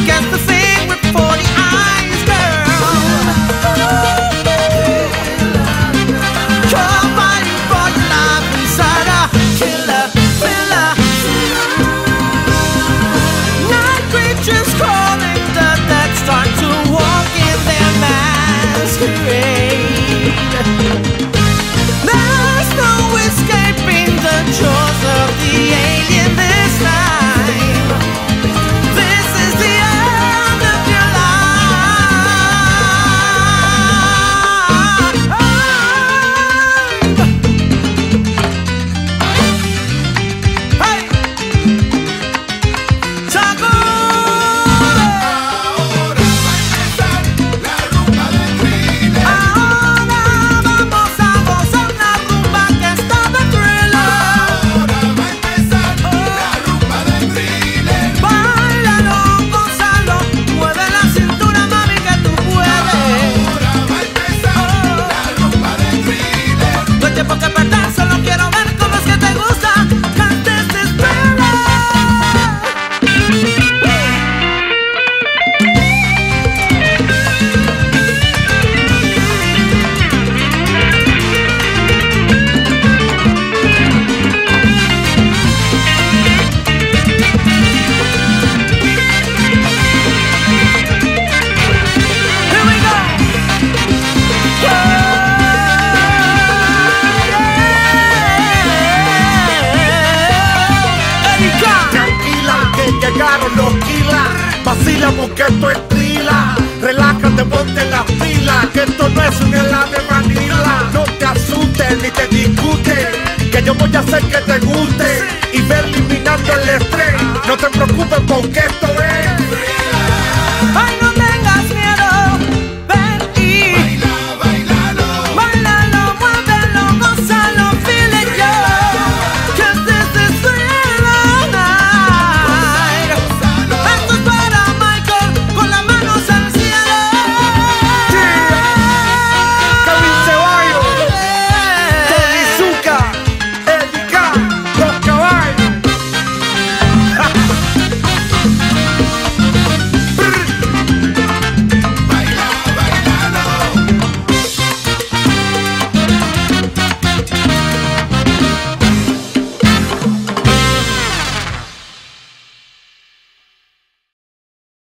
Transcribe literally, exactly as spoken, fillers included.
Guess the thing with forty eyes, girl. You're fighting for your life inside a killer thriller. Night creatures calling, the dead start to walk in their masquerade. There's no escaping the jaws of the alien this time. This is the end of your life. Hey, Chaco. Porque perder solo quiero ver con los que te gusta cantes de espera. Here we go. Llegaron los kilas, vacila porque esto es trila. Relájate, ponte la fila, que esto no es un helado de vanilla. No te asustes ni te discutes, que yo voy a hacer que te guste y ve eliminando el estrés. No te preocupes porque esto es